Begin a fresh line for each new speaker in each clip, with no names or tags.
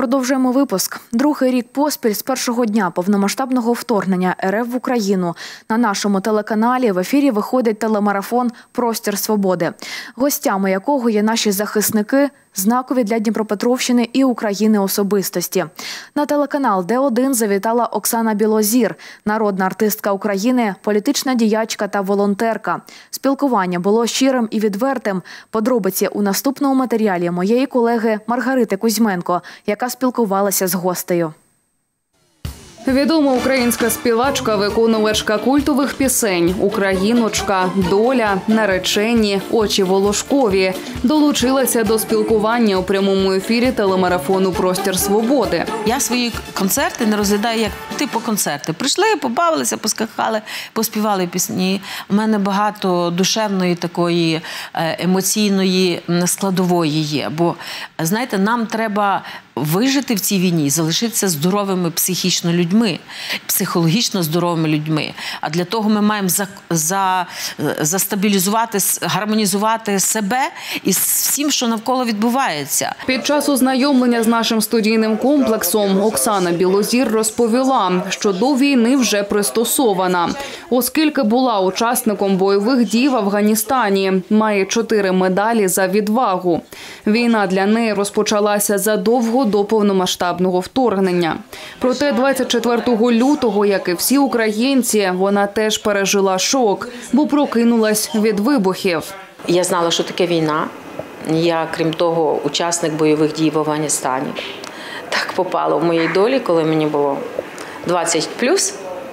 Продовжуємо випуск. Другий рік поспіль з першого дня повномасштабного вторгнення РФ в Україну на нашому телеканалі в ефірі виходить телемарафон «Простір свободи», гостями якого є наші захисники, знакові для Дніпропетровщини і України особистості. На телеканал Д1 завітала Оксана Білозір, народна артистка України, політична діячка та волонтерка. Спілкування було щирим і відвертим. Подробиці у наступному матеріалі моєї колеги Маргарити Кузьменко, яка спілкувалася з гостею.
Відома українська співачка, виконувачка культових пісень «Україночка», «Доля», «Наречені», «Очі волошкові» долучилася до спілкування у прямому ефірі телемарафону «Простір свободи».
Я свої концерти не розглядаю як типу концерти. Прийшли, побавилися, поскакали, поспівали пісні. У мене багато душевної такої емоційної складової є. Бо, знаєте, нам треба вижити в цій війні, залишитися здоровими психічно людьми, психологічно здоровими людьми. А для того ми маємо застабілізувати, гармонізувати себе і всім, що навколо відбувається.
Під час ознайомлення з нашим студійним комплексом Оксана Білозір розповіла, що до війни вже пристосована. Оскільки була учасником бойових дій в Афганістані, має 4 медалі за відвагу. Війна для неї розпочалася задовго до повномасштабного вторгнення. Проте 24 лютого, як і всі українці, вона теж пережила шок, бо прокинулась від вибухів.
Я знала, що таке війна. Я, крім того, учасник бойових дій в Афганістані. Так попало в моїй долі, коли мені було 20+.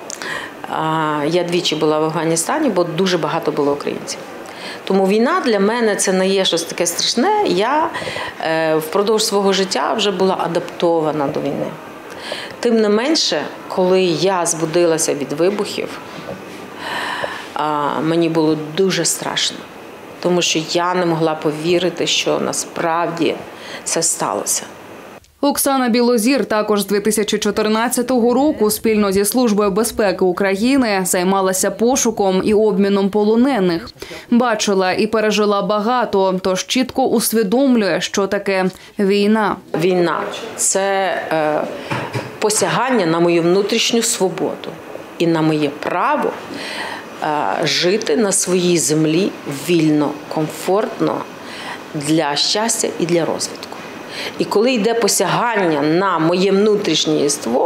Я двічі була в Афганістані, бо дуже багато було українців. Тому війна для мене це не є щось таке страшне. Я впродовж свого життя вже була адаптована до війни. Тим не менше, коли я збудилася від вибухів, мені було дуже страшно. Тому що я не могла повірити, що насправді це сталося.
Оксана Білозір також з 2014 року спільно зі Службою безпеки України займалася пошуком і обміном полонених. Бачила і пережила багато, тож чітко усвідомлює, що таке війна.
Війна – це посягання на мою внутрішню свободу і на моє право жити на своїй землі вільно, комфортно, для щастя і для розвитку. І коли йде посягання на моє внутрішнє єство,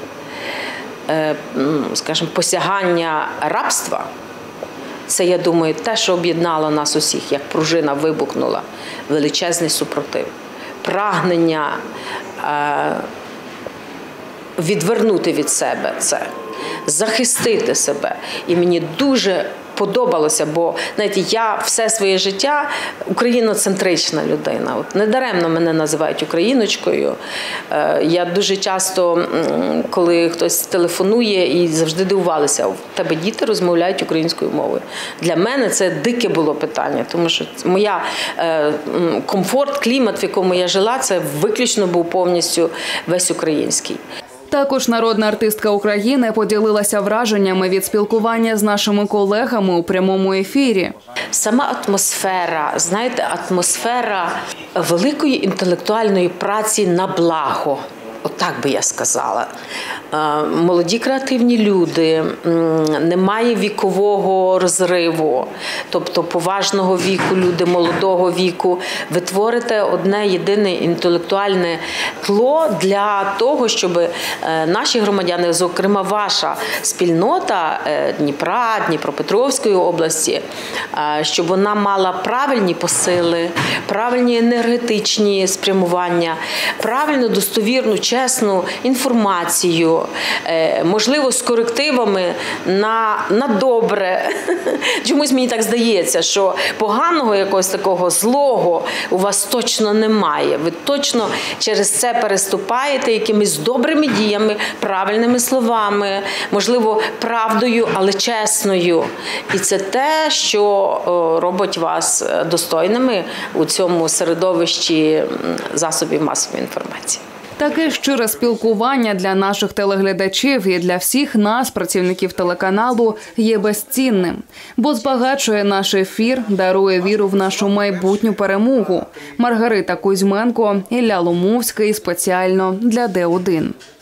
скажімо, посягання рабства, це, я думаю, те, що об'єднало нас усіх, як пружина вибухнула, величезний супротив, прагнення відвернути від себе це, захистити себе. І мені дуже подобалося, бо, знаєте, я все своє життя україноцентрична людина. От недаремно мене називають україночкою. Я дуже часто, коли хтось телефонує, і завжди дивувалися, у тебе діти розмовляють українською мовою. Для мене це дике було питання, тому що моя комфорт, клімат, в якому я жила, це виключно був повністю весь український.
Також народна артистка України поділилася враженнями від спілкування з нашими колегами у прямому ефірі.
Сама атмосфера, знаєте, атмосфера великої інтелектуальної праці на благо. Отак би я сказала. Молоді креативні люди, немає вікового розриву, тобто поважного віку, люди молодого віку. Ви творите одне єдине інтелектуальне тло для того, щоб наші громадяни, зокрема ваша спільнота Дніпра, Дніпропетровської області, щоб вона мала правильні посили, правильні енергетичні спрямування, правильно, достовірну, чесну інформацію, можливо, з корективами на добре. Чомусь мені так здається, що поганого якогось такого злого у вас точно немає. Ви точно через це переступаєте якимись добрими діями, правильними словами, можливо, правдою, але чесною. І це те, що робить вас достойними у цьому середовищі засобів масової інформації.
Таке щире спілкування для наших телеглядачів і для всіх нас, працівників телеканалу, є безцінним, бо збагачує наш ефір, дарує віру в нашу майбутню перемогу. Маргарита Кузьменко, Ілля Ломовський, спеціально для Д1.